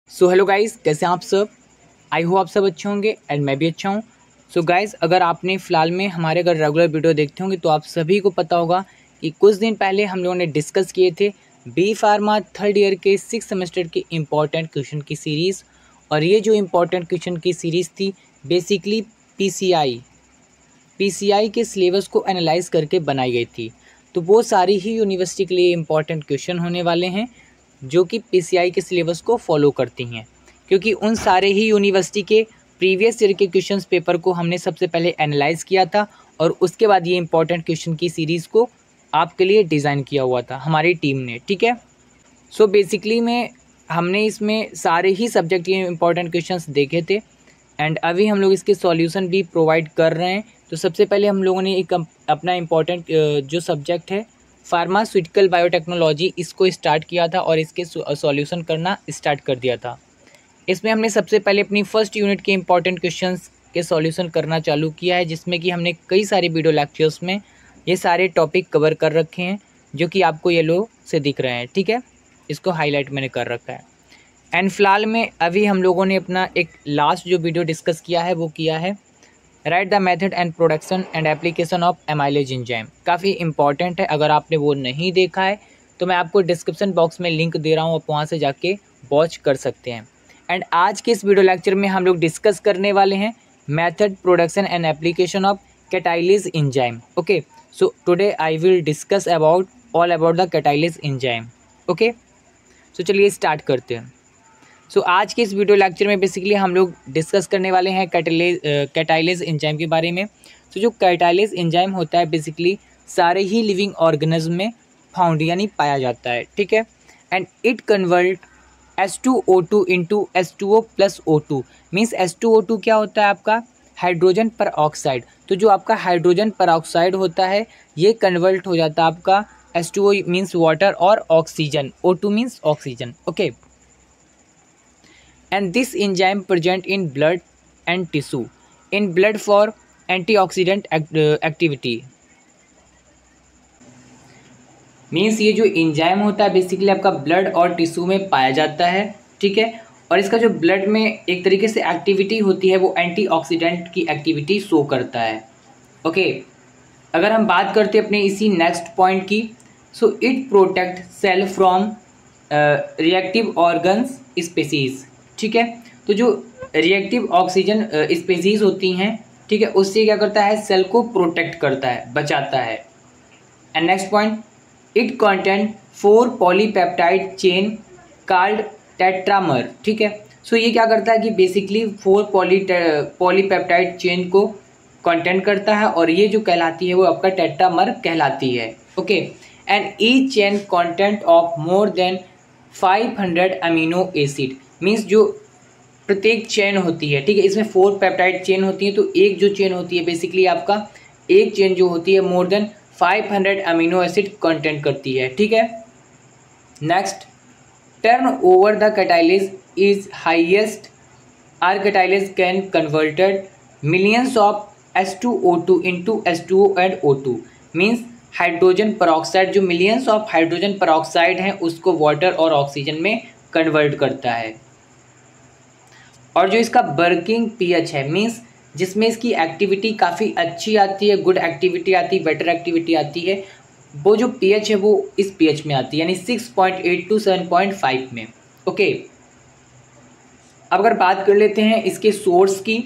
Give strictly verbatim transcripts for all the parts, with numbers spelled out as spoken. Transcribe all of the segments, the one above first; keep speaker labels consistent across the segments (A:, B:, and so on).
A: So hello guys, कैसे हैं आप सब। आई होप आप सब अच्छे होंगे एंड मैं भी अच्छा हूँ। सो गाइस, अगर आपने फ़िलहाल में हमारे अगर रेगुलर वीडियो देखते होंगे तो आप सभी को पता होगा कि कुछ दिन पहले हम लोगों ने डिस्कस किए थे बी फार्मा थर्ड ईयर के सिक्स सेमेस्टर के इम्पॉर्टेंट क्वेश्चन की सीरीज़। और ये जो इम्पॉर्टेंट क्वेश्चन की सीरीज़ थी बेसिकली पीसीआई पीसीआई के सिलेबस को एनालाइज करके बनाई गई थी। तो वो सारी ही यूनिवर्सिटी के लिए इम्पॉर्टेंट क्वेश्चन होने वाले हैं जो कि पीसीआई के सिलेबस को फॉलो करती हैं, क्योंकि उन सारे ही यूनिवर्सिटी के प्रीवियस ईयर के क्वेश्चंस पेपर को हमने सबसे पहले एनालाइज किया था और उसके बाद ये इम्पॉर्टेंट क्वेश्चन की सीरीज़ को आपके लिए डिज़ाइन किया हुआ था हमारी टीम ने। ठीक है, सो बेसिकली में हमने इसमें सारे ही सब्जेक्ट के इम्पॉर्टेंट क्वेश्चंस देखे थे एंड अभी हम लोग इसके सॉल्यूशन भी प्रोवाइड कर रहे हैं। तो सबसे पहले हम लोगों ने एक अपना इम्पॉर्टेंट जो सब्जेक्ट है फार्मास्यूटिकल बायोटेक्नोलॉजी, इसको स्टार्ट किया था और इसके सॉल्यूशन करना स्टार्ट कर दिया था। इसमें हमने सबसे पहले अपनी फर्स्ट यूनिट के इम्पॉर्टेंट क्वेश्चंस के सॉल्यूशन करना चालू किया है, जिसमें कि हमने कई सारे वीडियो लेक्चर्स में ये सारे टॉपिक कवर कर रखे हैं जो कि आपको येलो से दिख रहे हैं। ठीक है, इसको हाईलाइट मैंने कर रखा है। एंड फिलहाल में अभी हम लोगों ने अपना एक लास्ट जो वीडियो डिस्कस किया है वो किया है write the method and production and application of amylase enzyme. काफ़ी इंपॉर्टेंट है, अगर आपने वो नहीं देखा है तो मैं आपको डिस्क्रिप्शन बॉक्स में लिंक दे रहा हूँ, आप वहाँ से जाके वॉच कर सकते हैं। एंड आज के इस वीडियो लेक्चर में हम लोग डिस्कस करने वाले हैं method, production and application of catalase enzyme. Okay, so today I will discuss about all about the catalase enzyme. Okay, so चलिए स्टार्ट करते हैं। सो so, आज के इस वीडियो लेक्चर में बेसिकली हम लोग डिस्कस करने वाले हैं कैटाइलेज कैटाइलेज एंजाइम के बारे में। तो so, जो कैटाइलेज एंजाइम होता है बेसिकली सारे ही लिविंग ऑर्गेनिज्म में फाउंड यानी पाया जाता है। ठीक है, and it convert S two O two into S two O plus O two. Means S two O two क्या होता है आपका हाइड्रोजन पर ऑक्साइड। तो जो आपका हाइड्रोजन पर ऑक्साइड होता है ये कन्वर्ट हो जाता है आपका S two O means water और oxygen, O two means oxygen. Okay, and this enzyme present in blood and tissue in blood for antioxidant act, uh, activity। Means ये जो एंजाइम होता है बेसिकली आपका ब्लड और टिश्यू में पाया जाता है। ठीक है, और इसका जो ब्लड में एक तरीके से एक्टिविटी होती है वो एंटीऑक्सीडेंट की एक्टिविटी शो करता है। ओके, अगर हम बात करते हैं अपने इसी नेक्स्ट पॉइंट की, so it protect cell from reactive organs species. ठीक है, तो जो रिएक्टिव ऑक्सीजन स्पीसीज होती हैं, ठीक है, उससे क्या करता है सेल को प्रोटेक्ट करता है, बचाता है। And next point, it content four polypeptide chain called tetramer. ठीक है, सो ये क्या करता है कि basically four poly polypeptide chain को कंटेंट करता है और ये जो कहलाती है वो आपका टेट्रामर कहलाती है। Okay, and each chain content of more than five hundred amino acid. Means जो प्रत्येक चेन होती है, ठीक है, इसमें फोर पेप्टाइड चेन होती है, तो एक जो चेन होती है बेसिकली आपका एक चेन जो होती है more than five hundred amino acid content करती है। ठीक है, next, turn over the catalase is highest are catalase can converted millions of S two O two into S two O and O two. Means hydrogen peroxide, जो millions of hydrogen peroxide हैं उसको water और oxygen में convert करता है। और जो इसका वर्किंग पीएच है मीन्स जिसमें इसकी एक्टिविटी काफ़ी अच्छी आती है, गुड एक्टिविटी आती है, बेटर एक्टिविटी आती है, वो जो पीएच है वो इस पीएच में आती है यानी six point eight to seven point five में। ओके, अब अगर बात कर लेते हैं इसके सोर्स की,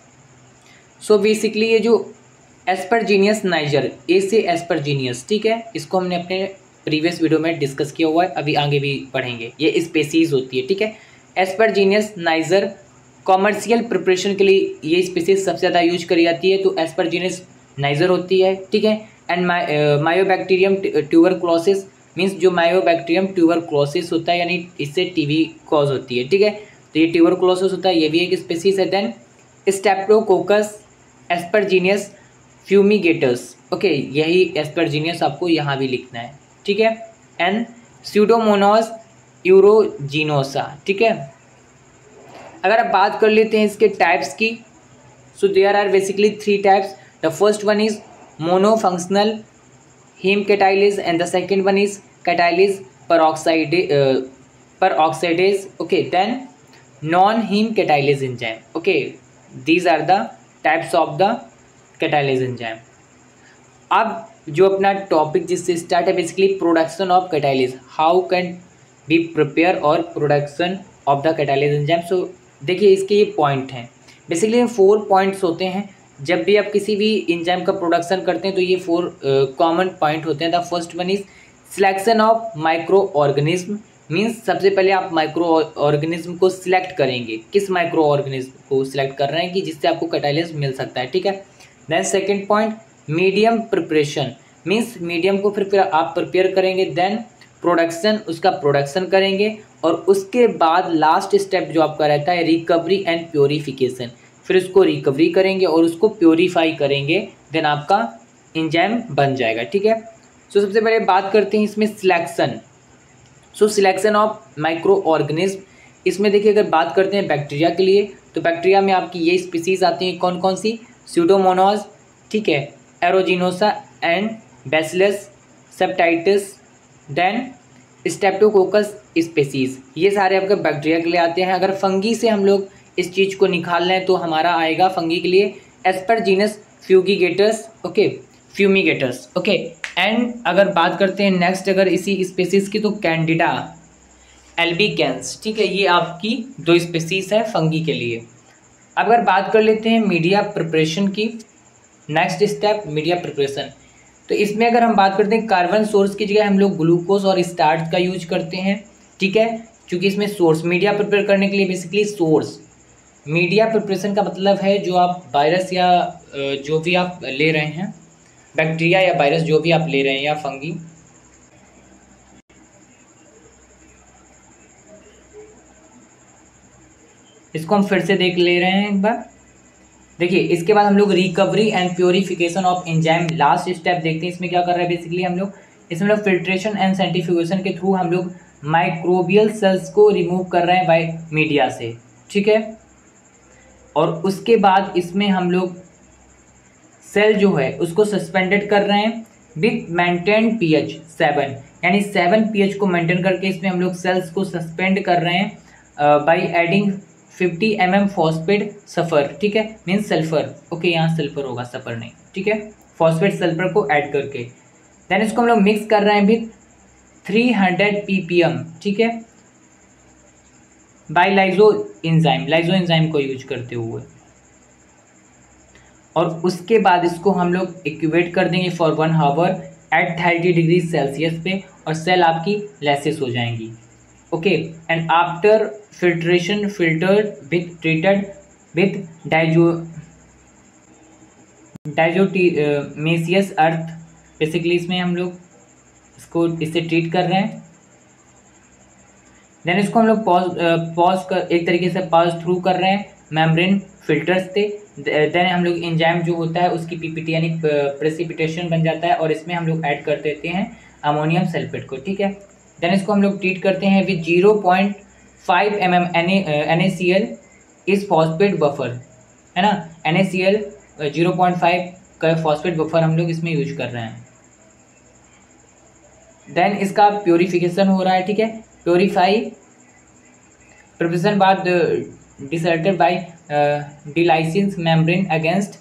A: सो बेसिकली ये जो एस्परजीनियस नाइजर, ए से एस्परजीनियस, ठीक है, इसको हमने अपने प्रीवियस वीडियो में डिस्कस किया हुआ है, अभी आगे भी पढ़ेंगे। ये स्पेसीज होती है। ठीक है, एस्परजीनियस नाइजर कॉमर्शियल प्रिपरेशन के लिए ये स्पीसीज सबसे ज़्यादा यूज करी जाती है, तो एस्परजीनियस नाइजर होती है। ठीक है, एंड मायोबैक्टीरियम ट्यूबरक्लोसिस मीन्स जो मायोबैक्टीरियम ट्यूबरक्लोसिस होता है यानी इससे टीबी कॉज होती है। ठीक है, तो ये ट्यूबरक्लोसिस होता है, ये भी एक स्पीसीज है। Then streptococcus aspergillus fumigatus. Okay, यही एस्परजीनियस आपको यहाँ भी लिखना है। ठीक है, एंड स्यूडोमोनास यूरोजिनोसा। ठीक है, अगर आप बात कर लेते हैं इसके टाइप्स की, so there are basically three types. The first one is monofunctional heme catalase and the second one is catalase peroxide peroxidase. Okay, then non heme catalase enzyme. Okay, these are the types of the catalase enzyme. अब जो अपना topic जिससे start है basically production of catalase, how can be prepare और production of the catalase enzyme. So देखिए इसके ये point हैं, बेसिकली फोर पॉइंट्स होते हैं। जब भी आप किसी भी एंजाइम का प्रोडक्शन करते हैं तो ये फोर कॉमन पॉइंट होते हैं। The first one is selection of micro organism, means सबसे पहले आप माइक्रो ऑर्गेनिज्म को सिलेक्ट करेंगे, किस माइक्रो ऑर्गेनिज्म को सिलेक्ट कर रहे हैं कि जिससे आपको कैटाइलेज मिल सकता है, ठीक है। Then second point medium preparation, means medium को फिर फिर आप प्रिपेयर करेंगे। देन प्रोडक्शन, उसका प्रोडक्शन करेंगे और उसके बाद लास्ट स्टेप जो आपका रहता है रिकवरी एंड प्योरीफिकेशन, फिर उसको रिकवरी करेंगे और उसको प्योरीफाई करेंगे, देन आपका एंजाइम बन जाएगा, ठीक है। सो सबसे पहले बात करते हैं इसमें selection. So selection of micro organism, इसमें देखिए अगर बात करते हैं बैक्टीरिया के लिए तो बैक्टीरिया में आपकी ये स्पीसीज आती हैं, कौन कौन सी, स्यूडोमोनास, ठीक है, aeruginosa and bacillus septitis, then streptococcus species, ये सारे आपके बैक्टीरिया के लिए आते हैं। अगर फंगी से हम लोग इस चीज़ को निकाल लें तो हमारा आएगा फंगी के लिए aspergillus fumigatus, okay, fumigatus, okay. And अगर बात करते हैं नेक्स्ट अगर इसी स्पीसीज की तो कैंडिडा एल्बिकेंस, ठीक है, ये आपकी दो स्पीसीज है फंगी के लिए। अब अगर बात कर लेते हैं मीडिया प्रिपरेशन की, नेक्स्ट स्टेप मीडिया प्रिपरेशन, तो इसमें अगर हम बात करते हैं कार्बन सोर्स की जगह हम लोग ग्लूकोज और स्टार्च का यूज करते हैं, ठीक है, क्योंकि इसमें सोर्स मीडिया प्रिपेयर करने के लिए बेसिकली सोर्स, मीडिया प्रिपरेशन का मतलब है जो आप वायरस या जो भी आप ले रहे हैं, बैक्टीरिया या वायरस जो भी आप ले रहे हैं या फंगी, इसको हम फिर से देख ले रहे हैं एक बार। देखिए इसके बाद हम लोग recovery and purification of enzyme, last step देखते हैं इसमें क्या कर रहे हैं बेसिकली हम लोग, इसमें लोग फिल्ट्रेशन एंड सेंट्रीफ्यूगेशन के थ्रू हम लोग माइक्रोबियल सेल्स को रिमूव कर रहे हैं बाय मीडिया से, ठीक है। और उसके बाद इसमें हम लोग सेल जो है उसको सस्पेंडेड कर रहे हैं विथ मेंटेन पीएच सेवन, यानी सेवन पीएच को मेंटेन करके इसमें हम लोग सेल्स को सस्पेंड कर रहे हैं by adding fifty M M phosphate सफ़र, ठीक है, मीन्स सल्फर, ओके, यहाँ सल्फर होगा सफ़र नहीं, ठीक है, फॉस्फेट सल्फर को ऐड करके देन इसको हम लोग मिक्स कर रहे हैं with three hundred P P M, ठीक है, by lysozyme, lysozyme को यूज करते हुए। और उसके बाद इसको हम लोग एक्यूवेट कर देंगे for one hour at thirty degree Celsius पे और सेल आपकी लेसिस हो जाएंगी, ओके। And after filtration filtered with treated with dia diatomaceous earth, basically इसमें हम लोग इसको इससे ट्रीट कर रहे हैं। देन इसको हम लोग पॉज पॉज कर एक तरीके से पास थ्रू कर रहे हैं मेम्ब्रेन फिल्टर्स से। देन हम लोग एंजाइम जो होता है उसकी पीपीटी यानी प्रेसिपिटेशन बन जाता है और इसमें हम लोग ऐड कर देते हैं अमोनियम सल्फेट को, ठीक है। देन इसको हम लोग ट्रीट करते हैं with zero point five M M N A C L is phosphate buffer, है ना, N A C L zero point five का फॉस्फेट बफर हम लोग इसमें यूज कर रहे हैं। देन इसका प्योरीफिकेशन हो रहा है, ठीक है, प्योरीफाई प्रिपरेशन बाद desalted by dialysis membrane against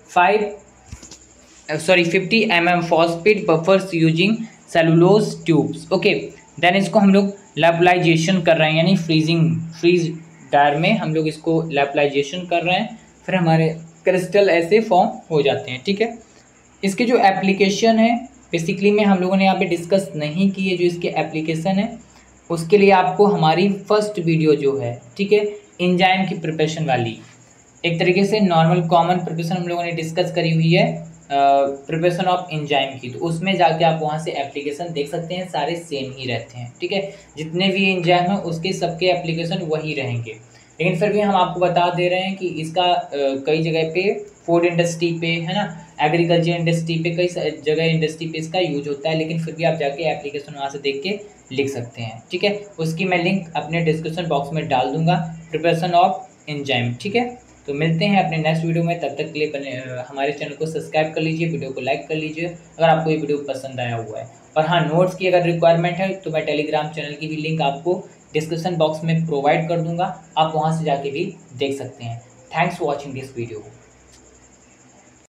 A: five sorry fifty M M phosphate buffers using cellulose tubes, okay. Then इसको हम लोग लैपलाइजेशन कर रहे हैं, यानी फ्रीजिंग फ्रीज डायर में हम लोग इसको लैपलाइजेशन कर रहे हैं, फिर हमारे क्रिस्टल ऐसे फॉर्म हो जाते हैं, ठीक है। इसके जो एप्लीकेशन है बेसिकली में हम लोगों ने यहाँ पे डिस्कस नहीं की है, जो इसके एप्लीकेशन है उसके लिए आपको हमारी फर्स्ट वीडियो जो है, ठीक है, एंजाइम की प्रिपरेशन वाली, एक तरीके से नॉर्मल कॉमन प्रिपरेशन हम लोगों ने डिस्कस करी हुई है प्रिपरेशन ऑफ एंजाइम की, तो उसमें जाके आप वहाँ से एप्लीकेशन देख सकते हैं, सारे सेम ही रहते हैं, ठीक है। जितने भी एंजाइम हैं उसके सबके एप्लीकेशन वही रहेंगे, लेकिन फिर भी हम आपको बता दे रहे हैं कि इसका कई जगह पे फूड इंडस्ट्री पे, है ना, एग्रीकल्चर इंडस्ट्री पे, कई जगह इंडस्ट्री पे इसका यूज होता है, लेकिन फिर भी आप जाके एप्लीकेशन वहाँ से देख के लिख सकते हैं, ठीक है। उसकी मैं लिंक अपने डिस्क्रिप्शन बॉक्स में डाल दूंगा, प्रिपरेशन ऑफ एंजाइम, ठीक है। तो मिलते हैं अपने नेक्स्ट वीडियो में, तब तक के लिए बने हमारे चैनल को सब्सक्राइब कर लीजिए, वीडियो को लाइक कर लीजिए अगर आपको ये वीडियो पसंद आया हुआ है। और हाँ, नोट्स की अगर रिक्वायरमेंट है तो मैं टेलीग्राम चैनल की भी लिंक आपको डिस्क्रिप्शन बॉक्स में प्रोवाइड कर दूंगा, आप वहाँ से जाके भी देख सकते हैं। Thanks for watching this video.